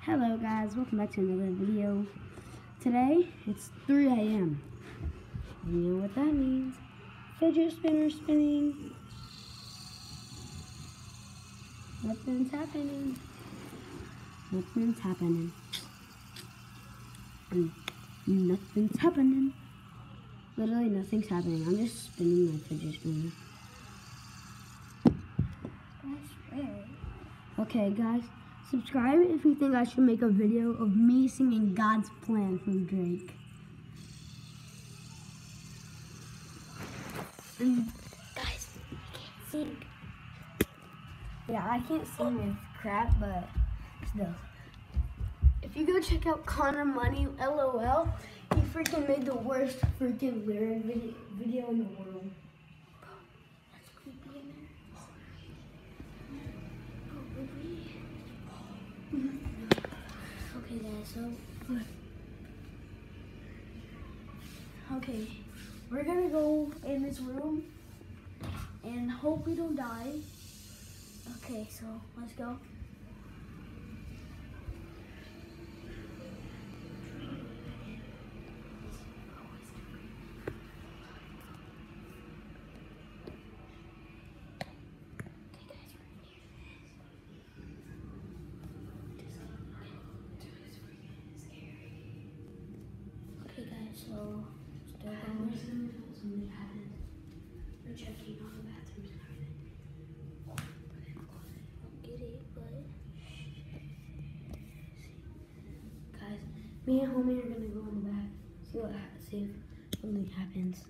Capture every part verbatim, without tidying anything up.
Hello guys, welcome back to another video. Today, it's three A M You know what that means. Fidget spinner spinning. Nothing's happening. Nothing's happening. And nothing's happening. Literally nothing's happening. I'm just spinning my fidget spinner. Okay guys, subscribe if you think I should make a video of me singing God's Plan from Drake. And guys, I can't sing. Yeah, I can't sing with crap, but still. If you go check out Connor Money, L O L, he freaking made the worst freaking lyric video, video in the world. That's creepy in there. Okay guys, so okay, we're gonna go in this room and hope we don't die. Okay, so let's go. Okay guys, so still going. We're checking all the bathrooms and everything. Don't get it, but guys, me and homie are gonna go in the back. See what happens. See if something happens.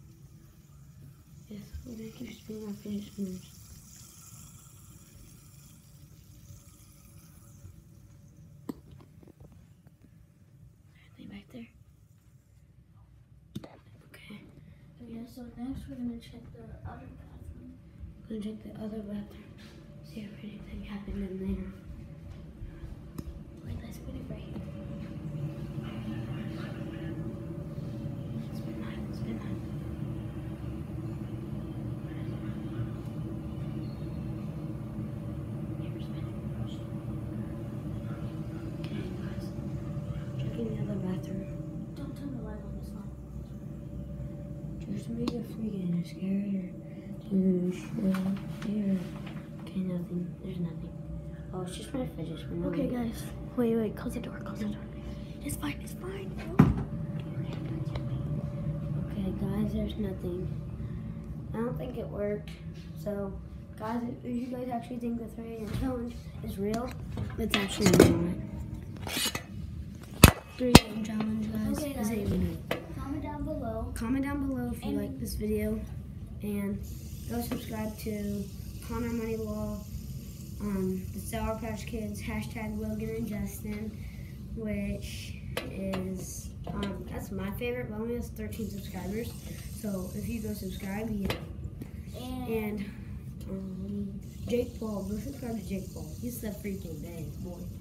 Yes, we're gonna keep spinning our fidget spinners. Anything back there? Yeah, so next we're gonna check the other bathroom. We're gonna check the other bathroom. See if anything happened in there. Wait, let's put it right here. Spin that, spin that. Here, spin it. Okay, guys. Checking the other bathroom. Don't turn the light on this one. Just make it freaking scary. Here. Okay, nothing. There's nothing. Oh, it's just my fidget spinner. Okay, guys. Wait, wait. Close the door. Close the door. It's fine. It's fine. Okay, guys. There's nothing. I don't think it worked. So, guys, if you guys actually think the three A M challenge is real, it's actually not. three A M challenge, guys. Okay, guys. Is it even real? Comment down below. Comment down below if you and like this video, and go subscribe to Connor Money Law, um, the Sour Patch Kids, hashtag Logan and Justin, which is um, that's my favorite. But only has thirteen subscribers. So if you go subscribe, yeah. And, and um, Jake Paul, go subscribe to Jake Paul. He's the freaking best boy.